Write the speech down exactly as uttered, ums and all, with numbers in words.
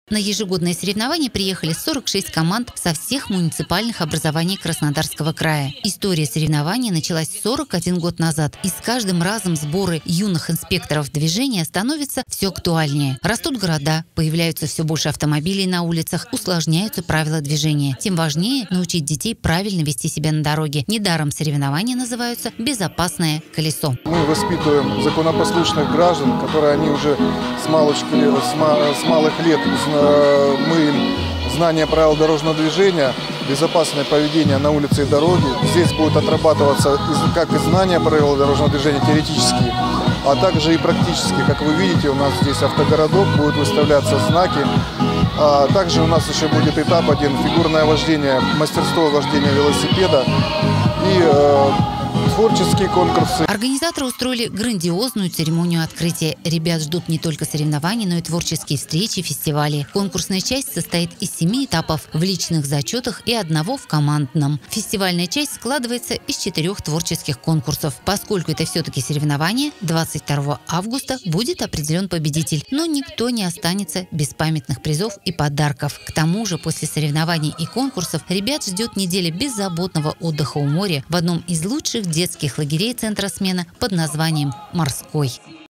На ежегодные соревнования приехали сорок шесть команд со всех муниципальных образований Краснодарского края. История соревнований началась сорок один год назад, и с каждым разом сборы юных инспекторов движения становятся все актуальнее. Растут города, появляются все больше автомобилей на улицах, усложняются правила движения. Тем важнее научить детей правильно вести себя на дороге. Недаром соревнования называются «Безопасное колесо». Мы воспитываем законопослушных граждан, которые они уже с, малочки, с, ма, с малых лет, мы им знание правил дорожного движения, безопасное поведение на улице и дороге. Здесь будет отрабатываться как и знание правил дорожного движения теоретически, а также и практически. Как вы видите, у нас здесь автогородок, будут выставляться знаки. А также у нас еще будет этап один – фигурное вождение, мастерство вождения велосипеда и э, творческие конкурсы. Организаторы устроили грандиозную церемонию открытия. Ребят ждут не только соревнований, но и творческие встречи, фестивали. Конкурсная часть состоит из семи этапов в личных зачетах и одного в командном. Фестивальная часть складывается из четырех творческих конкурсов. Поскольку это все-таки соревнование, двадцать второго августа будет определен победитель. Но никто не останется без памятных призов и подарков. К тому же после соревнований и конкурсов ребят ждет неделя беззаботного отдыха у моря в одном из лучших детских лагерей центра смена под названием «Морской».